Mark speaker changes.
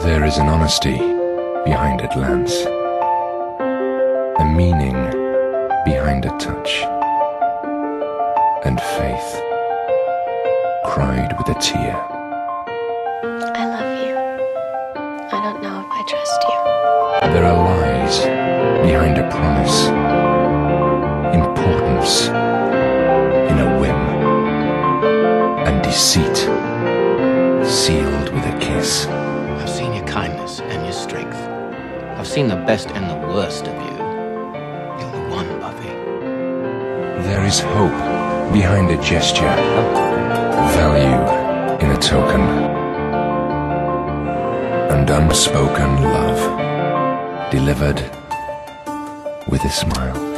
Speaker 1: There is an honesty behind a glance, a meaning behind a touch, and faith cried with a tear.
Speaker 2: I love you. I don't know if I trust you.
Speaker 1: There are lies behind a promise, importance in a whim, and deceit sealed with a kiss.
Speaker 3: I've seen your kindness and your strength. I've seen the best and the worst of you. You're the one, Buffy.
Speaker 1: There is hope behind a gesture, value in a token, and unspoken love delivered with a smile.